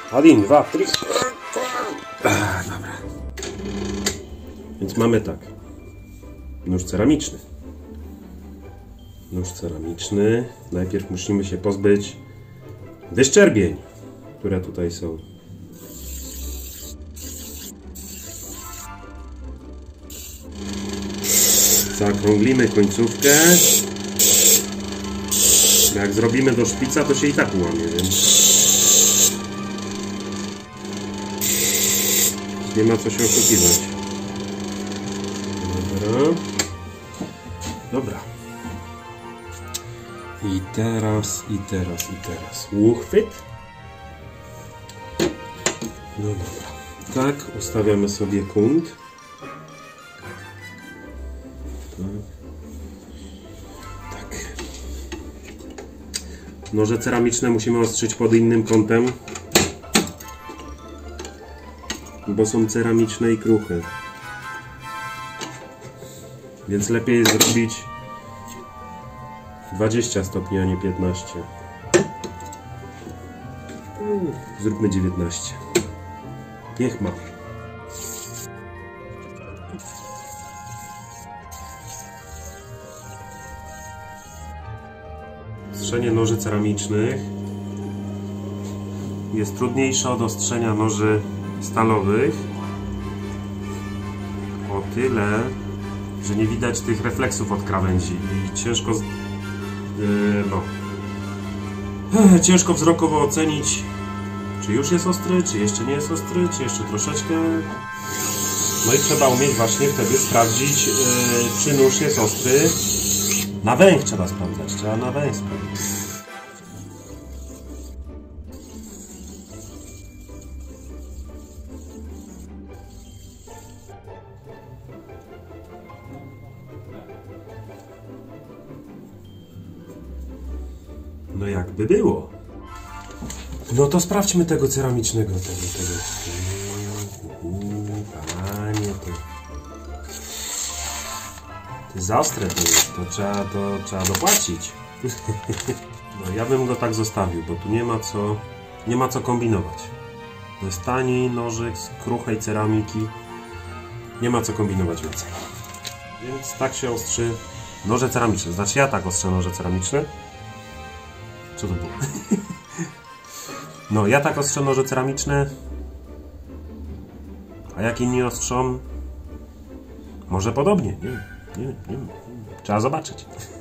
1, 2, 3. Dobra. Więc mamy tak. Nóż ceramiczny. Nóż ceramiczny. Najpierw musimy się pozbyć wyszczerbień, które tutaj są. Zaokrąglimy końcówkę. Jak zrobimy do szpica, to się i tak ułamie, więc nie ma co się oszukiwać. Dobra. I teraz. Uchwyt. No dobra. Tak, ustawiamy sobie kąt. Tak. Noże ceramiczne musimy ostrzyć pod innym kątem, bo są ceramiczne i kruche. Więc lepiej jest zrobić 20 stopni, a nie 15. Zróbmy 19. Niech ma. Ostrzenie noży ceramicznych jest trudniejsze od ostrzenia noży stalowych o tyle, że nie widać tych refleksów od krawędzi i ciężko ciężko wzrokowo ocenić, czy już jest ostry, czy jeszcze nie jest ostry, czy jeszcze troszeczkę. No i trzeba umieć właśnie wtedy sprawdzić, czy nóż jest ostry. Na węch trzeba sprawdzać, trzeba na węch sprawdzić. No jakby było. No to sprawdźmy tego ceramicznego. Panie, to za ostre to jest, to trzeba dopłacić. No ja bym go tak zostawił, bo tu nie ma co kombinować. To jest tani nożyk z kruchej ceramiki. Nie ma co kombinować więcej. Więc tak się ostrzy noże ceramiczne. Znaczy ja tak ostrzę noże ceramiczne. Co to było? No, ja tak ostrzę noże ceramiczne. A jak inni ostrzą? Może podobnie, nie wiem. Trzeba zobaczyć.